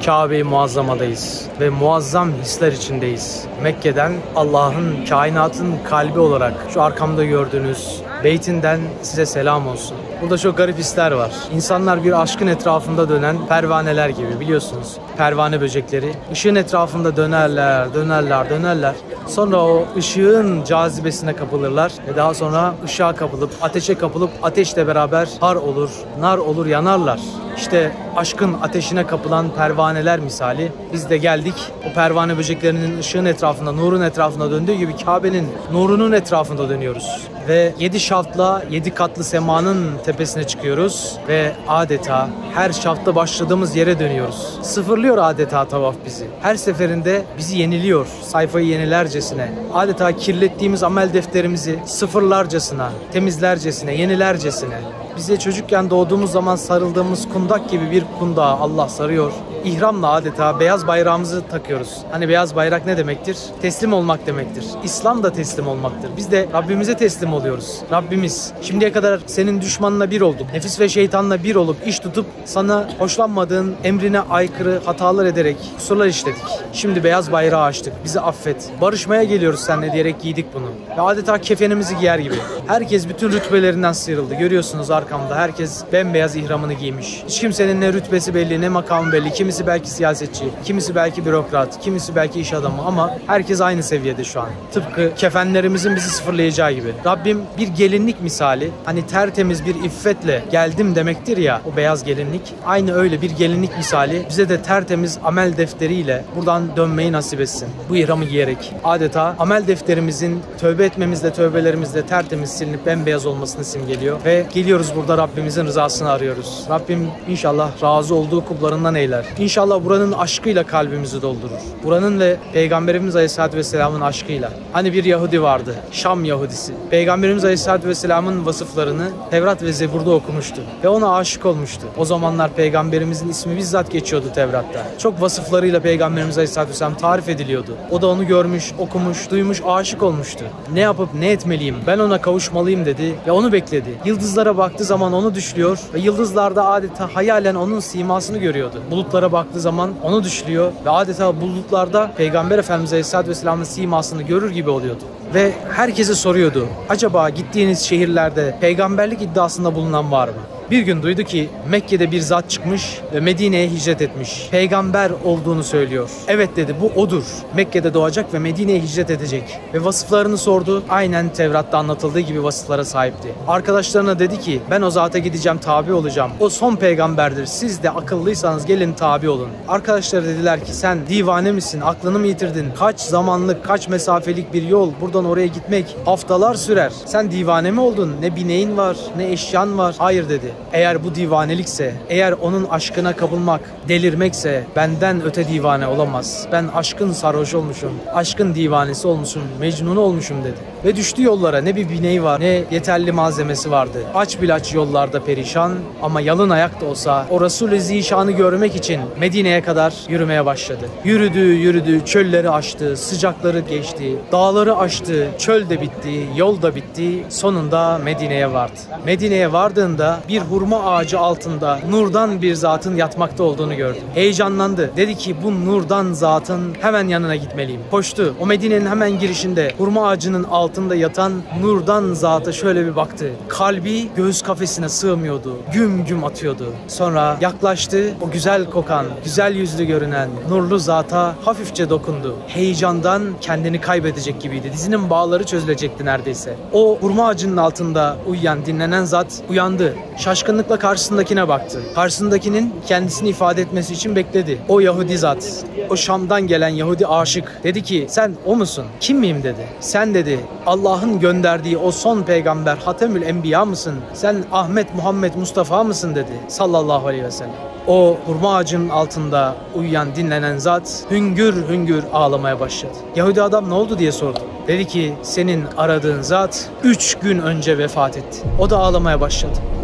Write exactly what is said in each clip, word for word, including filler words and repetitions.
Kabe-i Muazzama'dayız ve muazzam hisler içindeyiz. Mekke'den Allah'ın, kainatın kalbi olarak şu arkamda gördüğünüz Beytinden size selam olsun. Burada çok garip hisler var. İnsanlar bir aşkın etrafında dönen pervaneler gibi, biliyorsunuz. Pervane böcekleri. Işığın etrafında dönerler, dönerler, dönerler. Sonra o ışığın cazibesine kapılırlar ve daha sonra ışığa kapılıp, ateşe kapılıp ateşle beraber har olur, nar olur, yanarlar. İşte aşkın ateşine kapılan pervaneler misali biz de geldik. O pervane böceklerinin ışığın etrafında, nurun etrafında döndüğü gibi Kabe'nin nurunun etrafında dönüyoruz. Ve yedi şaftla yedi katlı semanın tepesine çıkıyoruz ve adeta her şafta başladığımız yere dönüyoruz. Sıfırlıyor adeta tavaf bizi. Her seferinde bizi yeniliyor, sayfayı yenilercesine. Adeta kirlettiğimiz amel defterimizi sıfırlarcasına, temizlercesine, yenilercesine. Bize çocukken doğduğumuz zaman sarıldığımız kundak gibi bir kundağa Allah sarıyor. İhramla adeta beyaz bayrağımızı takıyoruz. Hani beyaz bayrak ne demektir? Teslim olmak demektir. İslam da teslim olmaktır. Biz de Rabbimize teslim oluyoruz. Rabbimiz, şimdiye kadar senin düşmanına bir olduk. Nefis ve şeytanla bir olup iş tutup sana hoşlanmadığın emrine aykırı hatalar ederek kusurlar işledik. Şimdi beyaz bayrağı açtık. Bizi affet. Barışmaya geliyoruz seninle diyerek giydik bunu. Ve adeta kefenimizi giyer gibi. Herkes bütün rütbelerinden sıyrıldı. Görüyorsunuz arkamda. Herkes bembeyaz ihramını giymiş. Hiç kimsenin ne rütbesi belli, ne makamı belli. Kimisi belki siyasetçi, kimisi belki bürokrat, kimisi belki iş adamı ama herkes aynı seviyede şu an. Tıpkı kefenlerimizin bizi sıfırlayacağı gibi. Rabbim bir gelinlik misali, hani tertemiz bir iffetle geldim demektir ya o beyaz gelinlik. Aynı öyle bir gelinlik misali bize de tertemiz amel defteriyle buradan dönmeyi nasip etsin. Bu ihramı giyerek adeta amel defterimizin tövbe etmemizle, tövbelerimizle tertemiz silinip bembeyaz olmasını simgeliyor ve geliyoruz burada Rabbimizin rızasını arıyoruz. Rabbim inşallah razı olduğu kullarından eyler. İnşallah buranın aşkıyla kalbimizi doldurur. Buranın ve Peygamberimiz Aleyhisselatü Vesselam'ın aşkıyla. Hani bir Yahudi vardı, Şam Yahudisi. Peygamberimiz Aleyhisselatü Vesselam'ın vasıflarını Tevrat ve Zebur'da okumuştu. Ve ona aşık olmuştu. O zamanlar Peygamberimizin ismi bizzat geçiyordu Tevrat'ta. Çok vasıflarıyla Peygamberimiz Aleyhisselatü Vesselam tarif ediliyordu. O da onu görmüş, okumuş, duymuş, aşık olmuştu. Ne yapıp ne etmeliyim, ben ona kavuşmalıyım dedi ve onu bekledi. Yıldızlara baktığı zaman onu düşlüyor ve yıldızlarda adeta hayalen onun simasını görüyordu. Bulutlara baktığı zaman onu düşlüyor ve adeta bulutlarda Peygamber Efendimiz Aleyhisselatü Vesselam'ın simasını görür gibi oluyordu. Ve herkese soruyordu, acaba gittiğiniz şehirlerde peygamberlik iddiasında bulunan var mı? Bir gün duydu ki Mekke'de bir zat çıkmış ve Medine'ye hicret etmiş. Peygamber olduğunu söylüyor. Evet dedi, bu odur. Mekke'de doğacak ve Medine'ye hicret edecek. Ve vasıflarını sordu. Aynen Tevrat'ta anlatıldığı gibi vasıflara sahipti. Arkadaşlarına dedi ki ben o zata gideceğim, tabi olacağım. O son peygamberdir. Siz de akıllıysanız gelin tabi olun. Arkadaşları dediler ki sen divane misin? Aklını mı yitirdin? Kaç zamanlık, kaç mesafelik bir yol. Buradan oraya gitmek haftalar sürer. Sen divane mi oldun? Ne bineğin var, ne eşyan var. Hayır dedi. Eğer bu divanelikse, eğer onun aşkına kapılmak, delirmekse benden öte divane olamaz. Ben aşkın sarhoş olmuşum, aşkın divanesi olmuşum, mecnunu olmuşum dedi. Ve düştü yollara, ne bir bineği var, ne yeterli malzemesi vardı. Aç bilaç yollarda perişan ama yalın ayak da olsa o Resul-i Zişan'ı görmek için Medine'ye kadar yürümeye başladı. Yürüdü, yürüdü, çölleri aştı, sıcakları geçti, dağları aştı, çöl de bitti, yol da bitti, sonunda Medine'ye vardı. Medine'ye vardığında bir hurma ağacı altında nurdan bir zatın yatmakta olduğunu gördü. Heyecanlandı. Dedi ki bu nurdan zatın hemen yanına gitmeliyim. Koştu. O Medine'nin hemen girişinde hurma ağacının altında yatan nurdan zata şöyle bir baktı. Kalbi göğüs kafesine sığmıyordu. Güm güm atıyordu. Sonra yaklaştı. O güzel kokan, güzel yüzlü görünen nurlu zata hafifçe dokundu. Heyecandan kendini kaybedecek gibiydi. Dizinin bağları çözülecekti neredeyse. O hurma ağacının altında uyuyan, dinlenen zat uyandı. Şaşkınlıkla karşısındakine baktı. Karşısındakinin kendisini ifade etmesi için bekledi. O Yahudi zat, o Şam'dan gelen Yahudi aşık dedi ki sen o musun? Kim miyim dedi. Sen dedi Allah'ın gönderdiği o son peygamber Hatemül Enbiya mısın? Sen Ahmet Muhammed Mustafa mısın dedi sallallahu aleyhi ve sellem. O hurma ağacının altında uyuyan, dinlenen zat hüngür hüngür ağlamaya başladı. Yahudi adam ne oldu diye sordu. Dedi ki senin aradığın zat üç gün önce vefat etti. O da ağlamaya başladı. O kadar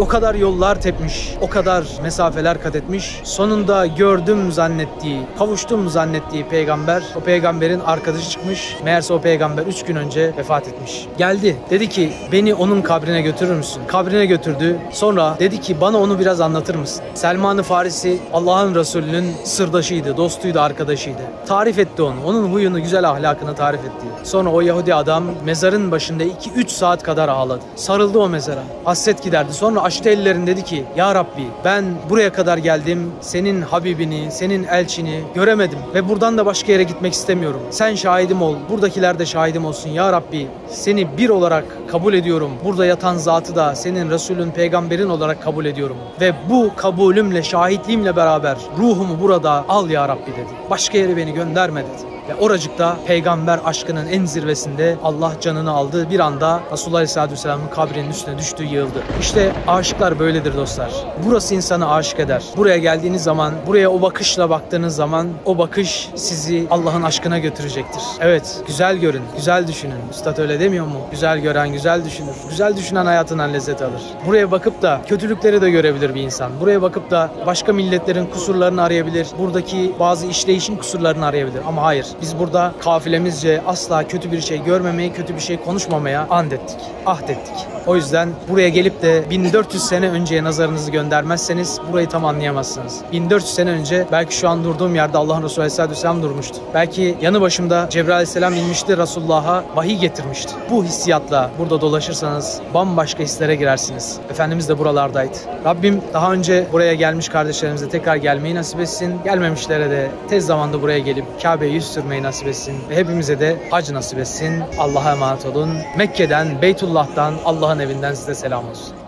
yollar tepmiş, o kadar mesafeler kat etmiş. Sonunda gördüm zannettiği, kavuştum zannettiği peygamber, o peygamberin arkadaşı çıkmış. Meğerse o peygamber üç gün önce vefat etmiş. Geldi, dedi ki beni onun kabrine götürür müsün? Kabrine götürdü. Sonra dedi ki bana onu biraz anlatır mısın? Selman-ı Farisi Allah'ın Resulü'nün sırdaşıydı, dostuydu, arkadaşıydı. Tarif etti onu. Onun huyunu, güzel ahlakını tarif etti. Sonra o Yahudi adam mezarın başında iki üç saat kadar ağladı. Sarıldı o mezara. Hasret giderdi. Sonra açtı ellerini, dedi ki ya Rabbi ben buraya kadar geldim. Senin Habibini, senin elçini göremedim. Ve buradan da başka yere gitmek istemiyorum. Sen şahidim ol. Buradakiler de şahidim olsun. Ya Rabbi seni bir olarak kabul ediyorum. Burada yatan zatı da senin Resulün, peygamberin olarak kabul ediyorum. Ve bu kabulümle, şahitliğimle beraber ruhumu burada al ya Rabbi dedi. Başka yere beni gönderme dedi. Ve oracıkta peygamber aşkının en zirvesinde Allah canını aldığı bir anda Resulullah Aleyhisselatü Vesselam'ın kabrinin üstüne düştü, yığıldı. İşte aşıklar böyledir dostlar. Burası insanı aşık eder. Buraya geldiğiniz zaman, buraya o bakışla baktığınız zaman o bakış sizi Allah'ın aşkına götürecektir. Evet, güzel görün, güzel düşünün. Üstad öyle demiyor mu? Güzel gören güzel düşünür. Güzel düşünen hayatından lezzet alır. Buraya bakıp da kötülükleri de görebilir bir insan. Buraya bakıp da başka milletlerin kusurlarını arayabilir. Buradaki bazı işleyişin kusurlarını arayabilir. Ama hayır. Biz burada kafilemizce asla kötü bir şey görmemeye, kötü bir şey konuşmamaya and ettik, ahd ettik. O yüzden buraya gelip de bin dört yüz sene önceye nazarınızı göndermezseniz burayı tam anlayamazsınız. bin dört yüz sene önce belki şu an durduğum yerde Allah'ın Resulü Aleyhisselatü Vesselam durmuştu. Belki yanı başımda Cebrail Aleyhisselam inmişti, Resulullah'a vahiy getirmişti. Bu hissiyatla burada dolaşırsanız bambaşka hislere girersiniz. Efendimiz de buralardaydı. Rabbim daha önce buraya gelmiş kardeşlerimize tekrar gelmeyi nasip etsin. Gelmemişlere de tez zamanda buraya gelip Kabe'ye yüz sürmeyi nasip etsin. Ve hepimize de hac nasip etsin. Allah'a emanet olun. Mekke'den, Beytullah'tan, Allah'ın evinden size selam olsun.